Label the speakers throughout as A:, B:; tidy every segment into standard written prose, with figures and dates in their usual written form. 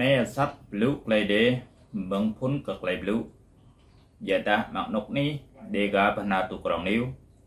A: nay sắp lũ lấy để bằng phun cực lấy lũ giờ ta mặc nóc ní để gặp na tụ còn níu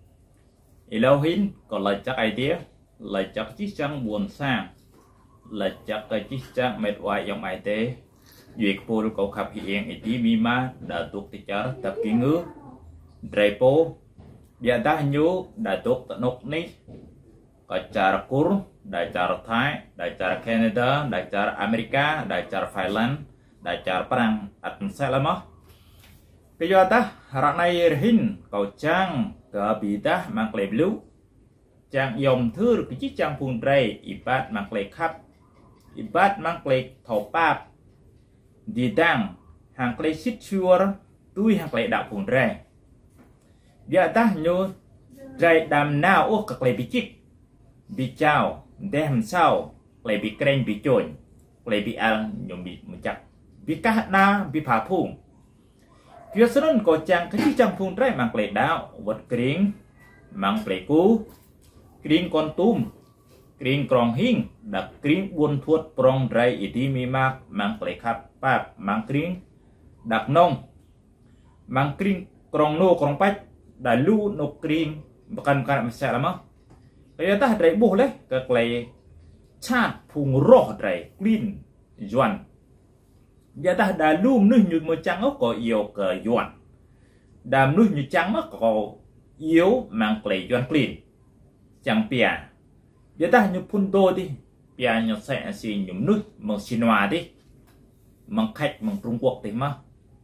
A: lâu hin còn là chắc ai tía là chắc chiếc trăng buồn sang là chắc cái chiếc trăng mệt hoài dòng ai tế duyệt phù cầu khắp hiện ý tí mi ma đã tuột thì chả tập kỹ ngữ dây po giờ ta nhớ đã tuột tận nóc ní có cara kur đại cara Thái đại cara Canada đại cara Amerika đại cara Finland đại cara perang atau selama bây giờ ta rạng này hin cầu trang cờ bị ta mang lệ blue trang dòng thư cái chiếc trang phun rây ibat mang lệ khắp ibat mang lệ thổ pap đi đăng hàng lệ xích chua tôi hàng lệ đạo phun rây giờ ta nhớ rây đàm nào ô các lệ bị chích bị chào đem sau lại bị kren bị trồn lại bị ăn nhom bị một chặt bị cá na bị phá phùng phía sau có trang cái chiếc trang phun trái mang lệ đạo vật kring mang lệ cú kring con tum kring krong hing đặt kring buôn thuột prong trái ít mi mạc mang lệ khắp pap mang kring đặt nông mang kring krong nô krong pach đã lu nô kring bukan masalah mah bây ta đại bố lấy các lấy chát phùng rõ đại clean doan giờ ta đã luôn nuôi như một trắng ốc có yếu cờ doan đàm nuôi như trắng ốc có yếu mang lấy doan clean chẳng bia giờ ta như phun đô đi bia như sẽ xin nhúng nuôi bằng xin hòa đi bằng khách bằng Trung Quốc thì mà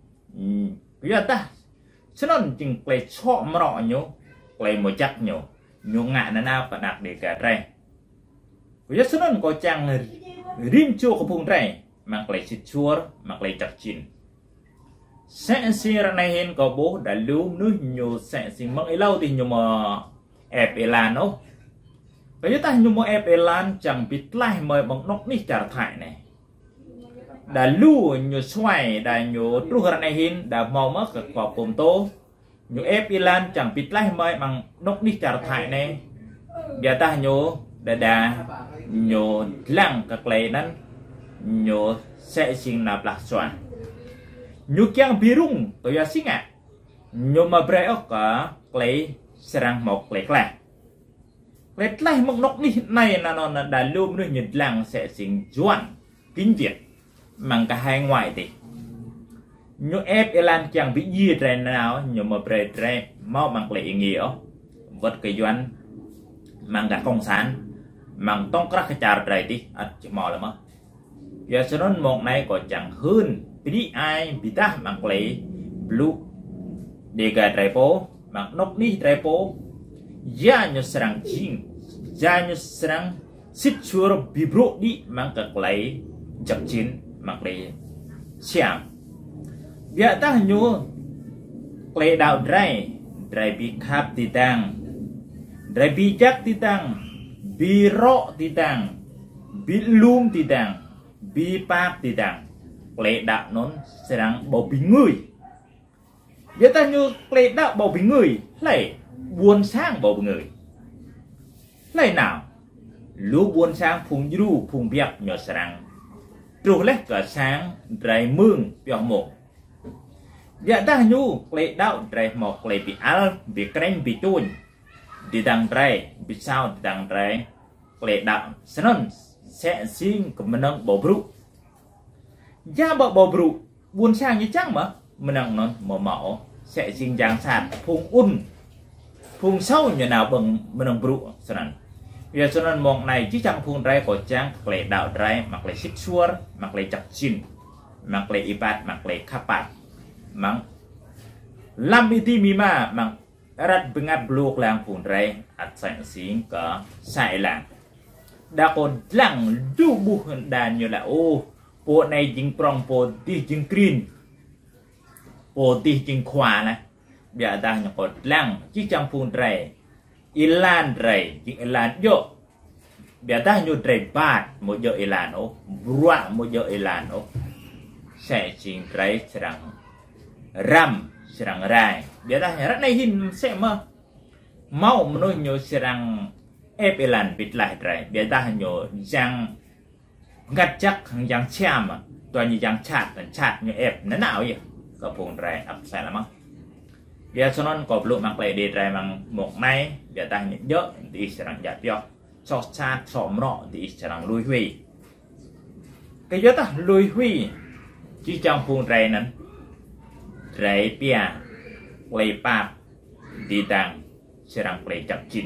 A: bây giờ ta cho nên chừng lấy chọ mà rõ nhau lấy một chắc nhau nhung ngại nó nào và đặt để cả đây bây giờ nó có trang rim chua của vùng đây mặc lấy chít chua mặc lấy chặt chín sẽ xí ra này hiện có bố đã lưu nước nhiều sẽ xí mất lâu thì nhiều mà ép elan đâu bây giờ ta nhiều mà ép elan chẳng biết lại mời bằng nóc ní trả thải này đã lưu nhiều xoay đã nhiều lúc ra này hiện đã màu mất các quả bồn tô nhiều ép Iran chẳng biết lại mời bằng nóc đi trả thải này giờ ta nhớ đã nhiều lăng các lấy nắn nhiều sẽ sinh nạp lạc soạn nhiều keng birung tôi ya sinh ạ nhiều mà bray ốc cả lấy serang một lấy lại một nóc đi này là nó đã luôn nữa nhiều lăng sẽ sinh doan kinh việt mang cả hai ngoại thì nhớ ép Iran chẳng bị gì rồi nào nhưng mà về rồi mau mang lại nghĩa vật cái doan mang cả công sản mang tông các cái trà rồi đi chỉ mò là mất giờ cho nên một này có chẳng hơn bị ai bị ta mang lại blue để cái trái phố mang nóc ní trái phố giá như serang chinh giá như serang xích chua bị bro đi mang cả lại chập chín mang lại xiang giờ ta nhớ lấy đạo dray bị khắp ti tang dray bị chắc ti tang bị rõ ti tang bị lum ti tang bị pap ti tang lấy đạo nó serang bầu bí người giờ ta nhớ lấy đạo bầu bí người lấy buồn sang bầu bí người lấy nào lú buồn sang phùng du phùng biếc nhỏ serang rồi lấy cả sáng dray mương biếc một giờ ta nhu lấy đạo trái một lấy bị al bị kren bị chun đi đằng trái bị sao đi đằng trái lấy đạo snon sẽ xin của mình nâng bầu brụ gia bầu brụ buồn sang như chắc mà mình nâng nó mỏ sẽ xin giang sạt phùng sâu như nào bằng mình nâng brụ snon giờ cho nên mong này chỉ chẳng phùng trái của trang lấy đạo trái mặc lấy xích xua mặc lấy chặt chín mặc lấy ibat mặc lấy kapat mang lam itu mima mang erat bengat blok lang pun rai at sang sing ke sai lang đã còn lăng du bu đàn như là ô bộ này chính prong bộ ti chính green bộ ti chính khoa này bây giờ như còn lăng chỉ trong pun rai ilan rai chính ilan yo bây giờ như rai bát một giờ ilan ô bua một giờ ilan ô sẽ chính rai serang ram serang rai biar dah rat nai hin se ma mau menunyo serang epelan bitlah rai biar dah nyo jang ngajak yang siam toàn như giang chặt như ép nó nào vậy có phun rè ập sai lắm giờ cho nó có lụa mang lại để rè mang một nay giờ ta nhận nhớ thì sẽ làm giả cho chặt sọm nọ thì sẽ làm lui huy cái giờ ta lui huy chỉ trong phun rè nè rè pia play pap đi đằng sẽ làm play chặt chín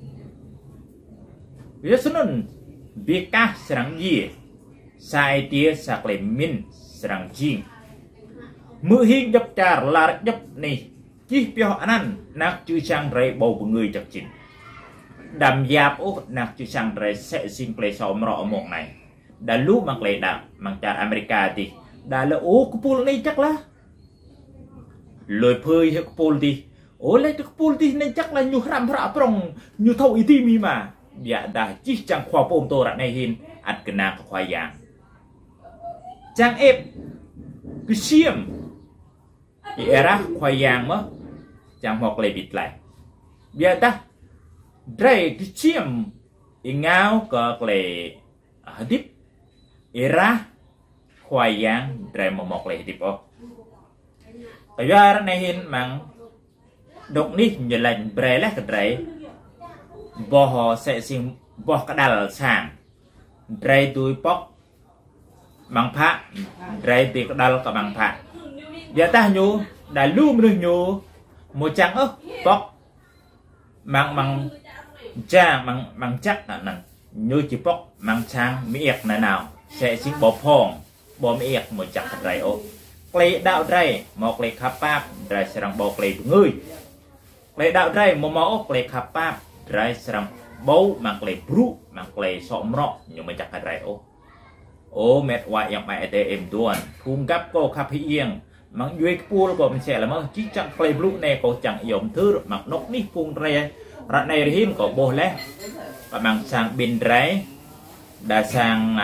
A: giờ cho nó việc cá sẽ làm gì sai tia sạc lại min serang jing mưa hình dập trà là dập này chỉ biểu anh nạc chư sang rây bầu người chặt chín đầm giáp ốc nạc chư sang rây sẽ xin play sau mỏ một này đã lúc mang play đạp mang trà America thì đã là ô kupul này chắc là lời phơi hay kupul thì ô lấy kupul thì này chắc là nhu ram phạ prong nhu thâu ý mi mà dạ đã chỉ chẳng khoa bom tô này hin ăn cái nào khoai giang trang ép cái xiêm thì era khoai giang mất chẳng hoặc lại bịt lại bây ta đây cái xiêm ngáo cờ lại đít era khoai giang đây một lại đít ô bây giờ này hiện mang độc nít như lạnh bể lách cái đấy bò họ sẽ xin bò cái đal sàng đây tôi bóc bằng phạ đây thì cái đal cả bằng phạ giờ ta nhú đã lưu mình nhú một trắng ớt bóc bằng chắc là như chỉ bóc bằng trang miệng này nào sẽ xin bò phong bò miệng một chắc cái đấy ô lấy đạo đây một lấy khắp bắp đây sẽ làm bò lấy người lấy đạo đây một mẫu lấy khắp bắp đây sẽ làm bau mang lấy bru mang lấy sọm rọ nhưng mà chắc cái đấy ô mệt hoài yang mẹ em tuần phun gấp cô khắp hiên mang duy pua của mình sẽ là mà chỉ chẳng lấy bru này cô chẳng dùng thứ mặc nóc ní phun re rạ này hiên có bồ lẽ và mang sang bên rẽ đã sang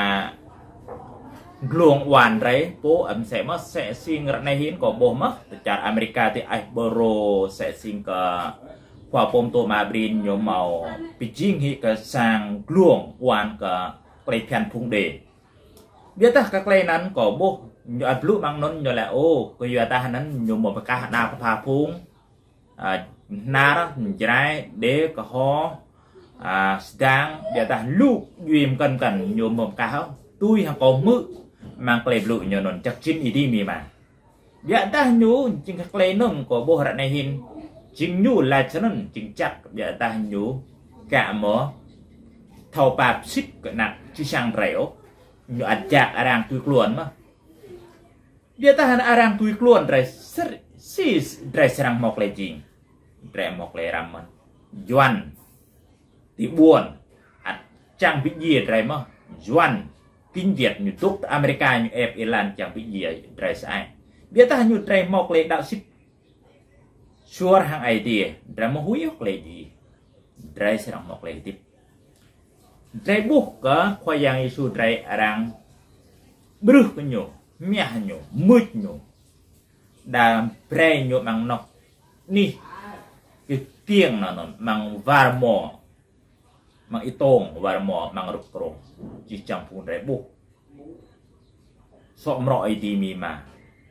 A: luồng hoàn rẽ bố ẩm sẽ mất sẽ xin rạ này hiên có bồ mất từ America thì ai bro sẽ xin cả khoa bom tô mà brin nhiều màu Beijing hi cả sang luồng hoàn cả cây phiền phung đề biết ta các cây nắn có bố nhiều lũ mang nón nhiều là ô cái giờ ta nắn nhiều một cái nào có phá phung na đó trái để có ho đang giờ ta lũ duyên cần nhiều một cái tôi hàng có mự mang cây lũ nhiều nón chắc chín đi mì mà giờ ta nhú chính các cây nón có bố hạt này hin chính nhu là cho nên chính chắc giờ ta nhú cả mỏ thầu bạc xích cái nặng chứ sang rẻo nhu ăn chạc arang tui kluan mà giờ ta han arang tui kluan rồi si rồi serang mọc lại jing rồi mọc lại ramen yuan thì buồn ăn chẳng bị gì rồi mà yuan kinh Việt như tốt America như Ireland chẳng bị gì rồi sai giờ ta nhu rồi mọc lại đạo xích suar hang idea drama huyok lagi dry serang mok lagi tip dry buka khoyang isu dry arang beruh penyo miah nyo mut nyo dan bre nyo mang nok ni cái tiếng nó mang varmo mang itong varmo mang ruk krong chỉ chẳng phun dry buk so mro idi mi mà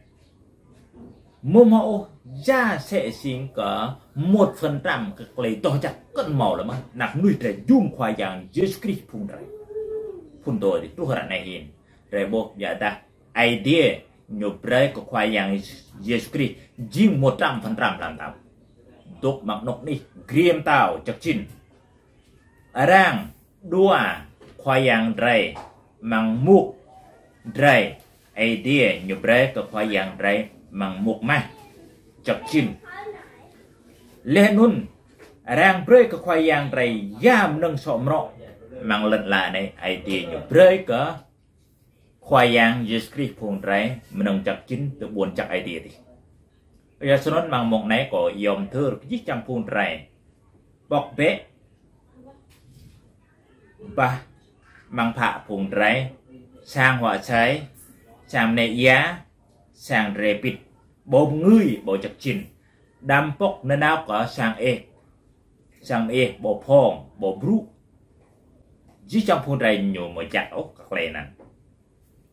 A: mô mẫu ra sẽ xin cả 1% cái lấy to chặt cân màu là mà nạp nuôi trẻ dung khoai giang Jesus Christ phun tôi thì tôi này hiện rồi bộ giả ta idea nhục rơi của khoai giang Jesus Christ riêng 100% làm tao tục mặc nọc đi game tao chắc chín rang đua khoai giang rơi mang mục rơi idea nhục rơi của khoai giang rơi mang mục ma chọc chín lên nun rang bơi cái khoai giang rầy giam nâng sọ mọ mang lần lại này ai tiền nhục bơi cả khoai giang Jesus Christ phun rầy nâng chọc chín tự buồn chặt ai tiền thì bây giờ số mang một này có yom thưa cái chẳng phun rầy bọc bé ba mang phạ phun rầy sang họa trái sang này giá sang rê bịt bom người bộ chặt chín đam bốc nên áo cả sang e bộ phong bộ bru chỉ trong phun rầy nhiều mà chặt ốc các lệ nè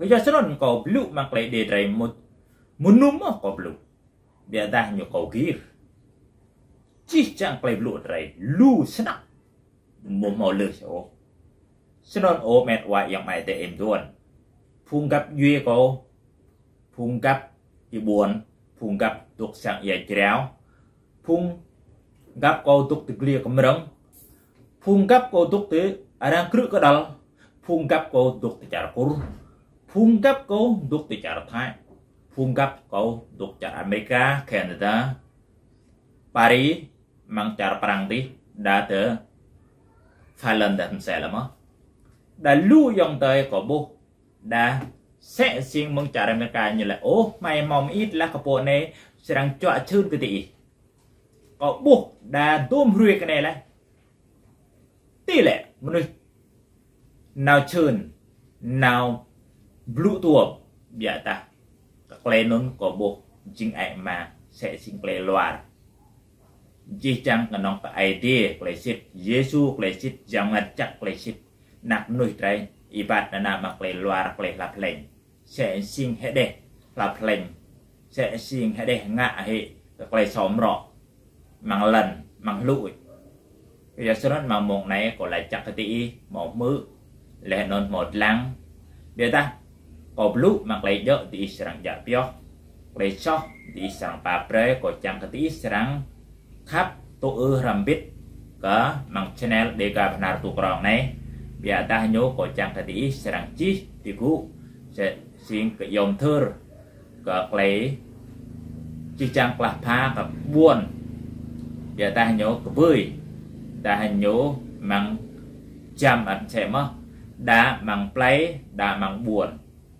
A: cái giờ nó có blue mang lại để đây một núm có blue dia dah nyo kau gir chỉ chẳng play blue đây lu snap mau lừa số Senon ô mệt hoài yang mai để em tuần phun gặp duy cô phun gặp thì buồn phun gặp tục sang dài chéo phun gặp cô tục từ lia cầm rong phun gặp cô tục từ arang kruk cái đó phun gặp cô tục từ chả cô phun gặp cô tục từ chả Thái phun gặp cô tục chả America Canada Paris mang chả perang tí đã tới Thailand đã sẽ là mất đã lưu dòng tới của bố đã sẽ xin mong trả America như là ô mày mong ít là cái bộ này sẽ đang chọa chơn cái tỷ có bố đã tôm ruồi cái này lại tỷ lệ một nơi nào chơn nào blue tuồng bịa ta các lệ nôn của bố chính ai mà sẽ xin lệ loạn chỉ chẳng là nó cái idea lệ xịt Giêsu lệ xịt chẳng ngặt chắc lệ xịt nạp nuôi trái ibat là nạp mặc lệ loa lệ lạp lệnh sẽ xin hệ đề lạp lệnh sẽ xin hệ đề ngạ hệ các lệ xóm rõ mang lần mang lụi bây giờ số đó mà một này có lại chắc cái tí một mứ lệ nôn một lăng bây ta có lũ mặc lệ đỡ thì sáng giả bió lệ cho thì sáng bà pre có chẳng cái tí sáng khắp tôi rằm biết có mang channel để gặp nạp tụ rong này biar dah nyo ko chang tadi serang chi tiku sẽ xin cái dòng thơ cái lấy chi chang là phaกับbuồn biar dah nyo cái vui dah nyo mang chăm ăn sẽ mất đã mang play đã mang buồn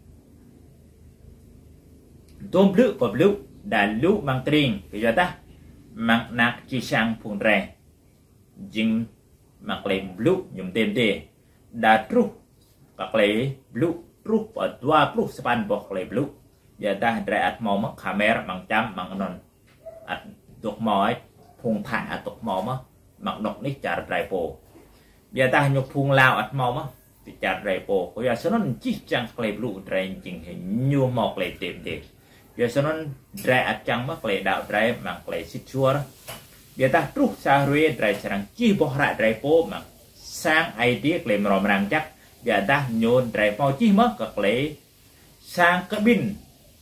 A: tôm lự có lự đã lự mang tring cái giờ ta mang nạc chi sang phun rè jing mang lấy lự nhung tem tê đã trú các lệ blue trú ở tua blue span bọc lệ blue giờ ta ra ắt màu mất camera bằng chăm bằng non ắt tục mỏi phun thả tục màu mất bằng độc nít chả rải bồ giờ ta nhục phun lao ắt màu mất thì chả rải bồ có giờ số nó chỉ chẳng lệ blue rải chỉnh hình nhiều mọc lệ tiệm tiệm giờ số nó ra ắt chẳng mất lệ đạo rải bằng lệ xịt chua giờ ta trú xa ruê rải chẳng chỉ bỏ lại rải bồ mà sang idea lệ mà ràng chắc giờ ta nhôn rải màu chi mất các lệ sang cabin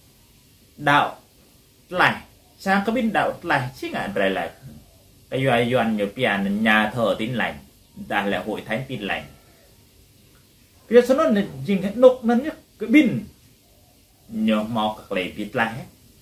A: đạo lại sang cabin đạo lại chứ ngại rải lại cái doanh nhiều tiền nhà thờ tin lành ta là hội thánh tin lành cái số nó là chính cái nục nó nhất cái pin nhiều màu các lệ biết lại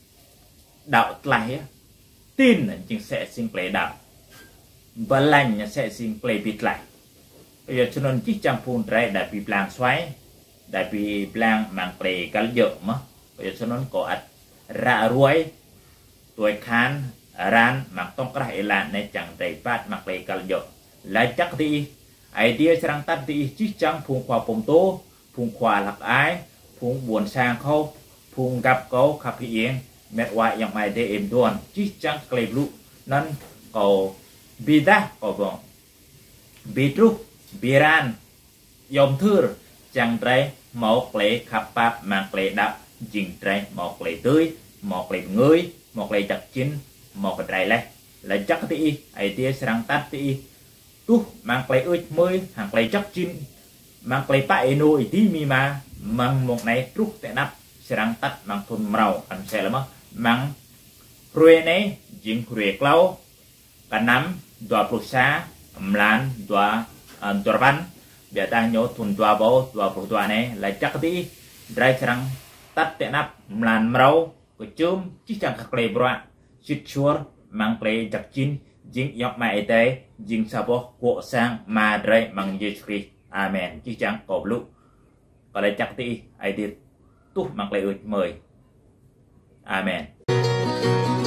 A: đạo lại tin là chính sẽ sinh lệ đạo và lành sẽ sinh lệ biết lại bây giờ cho nên chỉ chẳng phun trái đại bị blang xoáy đại bị blang mang plei cá dợ mà bây giờ cho nên có ắt ra ruồi tuổi khán ran mang tông cái là này chẳng đầy phát mang plei cá dợ lại chắc thì idea sang tắt thì chỉ chẳng phun qua bông tố phun qua lạc ái phun buồn sang khâu phun gặp câu khắp hiện mẹ ngoại yang mai để em đuôn chỉ chẳng plei blue nên có bị đá có vòng bị trú Biran dòng thưa chẳng trái một lệ khắp bạp mang lệ đạp dình trái một lệ tươi một lệ người một lệ chặt chín một cái trái lệ là chắc tí ấy tia sang tát tí tu mang lệ ơi mới hàng lệ chắc chín mang lệ bại nồi tí mi mà mang một này trúc tại nắp sang tát mang thôn màu ăn xe lắm mang ruồi này dình ruồi lâu cả nắm đòa bột xá lan đòa Turban biar ta nhớ thun tua bau tua puluh tua này là chắc tí dry serang tắt tệ nắp mlan mrau của chum chỉ chẳng các lệ bọa chít chua mang lệ chặt chín dính dọc mày tế dính sabo của sang mà dry mang Giêsu amen chỉ chẳng cổ lụ còn lại chắc tí ai đi tu mang lệ mời amen.